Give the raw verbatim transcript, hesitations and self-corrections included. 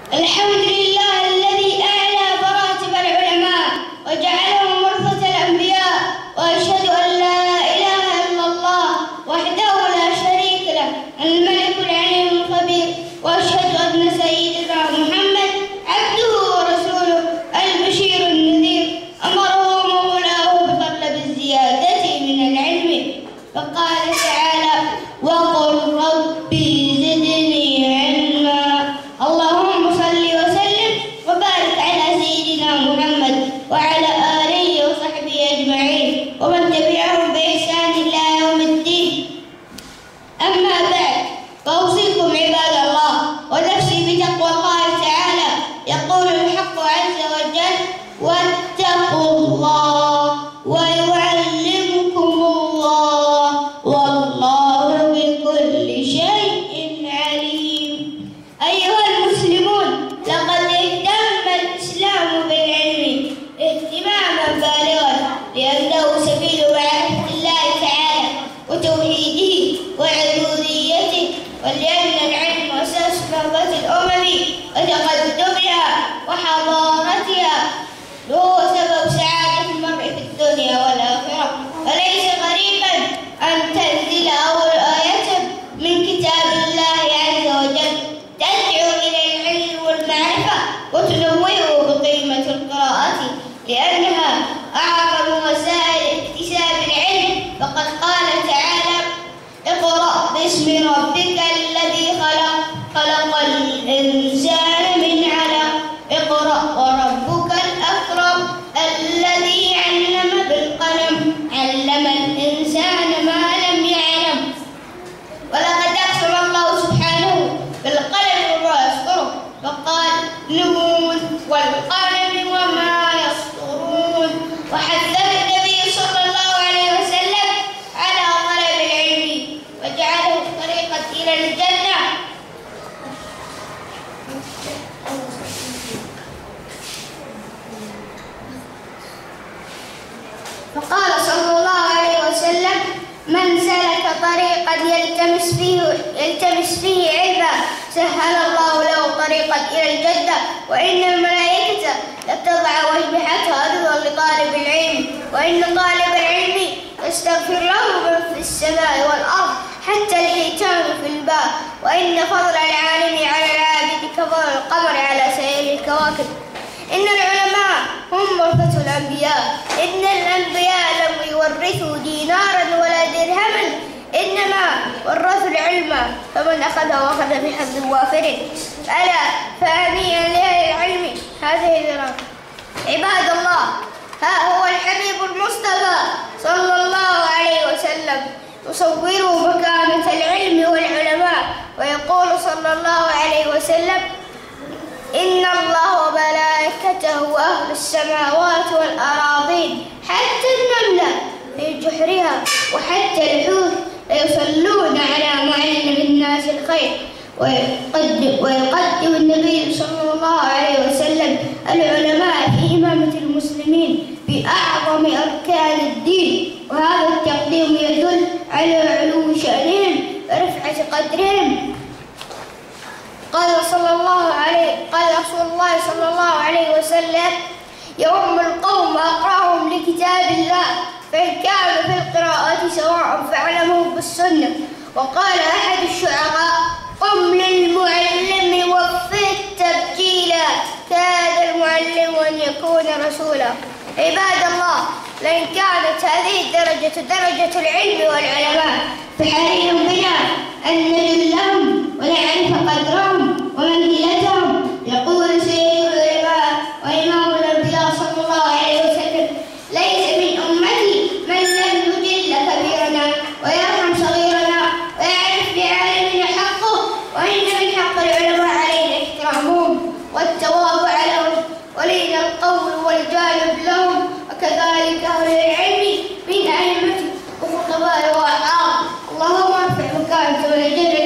الحمد لله الذي أعلى مراتب العلماء وجعلهم ورثة الأنبياء، وأشهد أن لا إله إلا الله وحده لا شريك له الملك العليم الخبير، وأشهد أن سيدنا محمد عبده ورسوله البشير النذير، أمره مولاه بطلب الزيادة من العلم، فقال تعالى: وقل ربي زدني علما. اللهم صل وسلم وبارك على سيدنا محمد وعلى آله وصحبه أجمعين ومن تبعهم بإحسان إلى يوم الدين. أما بعد، فأوصيكم عباد الله ونفسي بتقوى الله تعالى. يقول الحق عز وجل: واتقوا الله ويعلمكم الله والله بكل شيء عليم. أيها المسلمون، لقد اهتم الإسلام بالعلم اهتماما بالغا، لأنه سبيل معرفة الله تعالى وتوحيده وعبوديته، ولأن العلم أساس نهضة الأمم وتقدمها وحضارتها، وهو سبب سعادة المرء في الدنيا والآخرة. فليس غريبا أن تنزل أول آية من كتاب الله عز وجل تدعو إلى العلم والمعرفة وتنوه بقيمة القراءة، لأنها أعظم وسائل اكتساب العلم. فقد قال تعالى: اقرأ باسم ربك الذي خلق خلق الإنسان من علق اقرأ وربك الأكرم الذي علم بالقلم علم الإنسان ما لم يعلم. ولقد أقسم الله سبحانه بالقلم وما يسطره، فقال: نون والقلم وما يسطرون. وحث النبي صلى الله عليه وسلم على طلب العلم وجعله طريقا إلى الجنة. فقال صلى الله عليه وسلم: من سلك طريقا يلتمس فيه يلتمس فيه علما سهل الله له طريقا إلى الجنة، وإن الملائكة لتضع أجنحتها رضا لطالب العلم، وإن طالب العلم يستغفر له من في السماء والأرض حتى الحيتان في الماء، وإن فضل العالم على العابد كفضل القمر على سائر الكواكب. إن العلماء هم ورثة الأنبياء، إن الأنبياء لم يورثوا دينارا ولا درهما، إنما ورثوا العلم، فمن أخذه أخذ بحظ وافر. ألا فهنيئا لأهل العلم هذه الدرجة. عباد الله، ها هو الحبيب المصطفى صلى الله عليه وسلم يصور مكانة العلم والعلماء، ويقول صلى الله عليه وسلم: إن الله وملائكته وأهل السماوات والأراضين حتى النملة في جحرها وحتى الحوت يصلون على معلم الناس الخير. ويقدم, ويقدم النبي صلى الله عليه وسلم العلماء في إمامة المسلمين بأعظم أركان الدين، وهذا التقديم يدل على علو شأنهم ورفعة قدرهم. قال صلى الله عليه قال رسول الله صلى الله عليه وسلم: يؤم القوم أقرأهم لكتاب الله، فإن كانوا في القراءة سواء فاعلموا بالسنة. وقال أحد الشعراء: قم للمعلم وفي التبجيلا، كاد المعلم أن يكون رسولا. عباد الله، لئن كانت هذه الدرجة درجة العلم والعلماء، فحري بنا أن نجلهم ونعرف قدرهم ومنزلتهم. يقول سيد العلماء وإمام الأنبياء صلى الله عليه وسلم: ليس من أمتي من لم يجل كبيرنا ويرحم صغيرنا ويعرف بعالمنا حقه، وإن من حق العلماء علينا احترامهم والتواضع لهم ولين القول والجانب لهم، وكذلك أهل العلم من أئمة وخطباء وأعراب. اللهم ارفع مكانة ونجل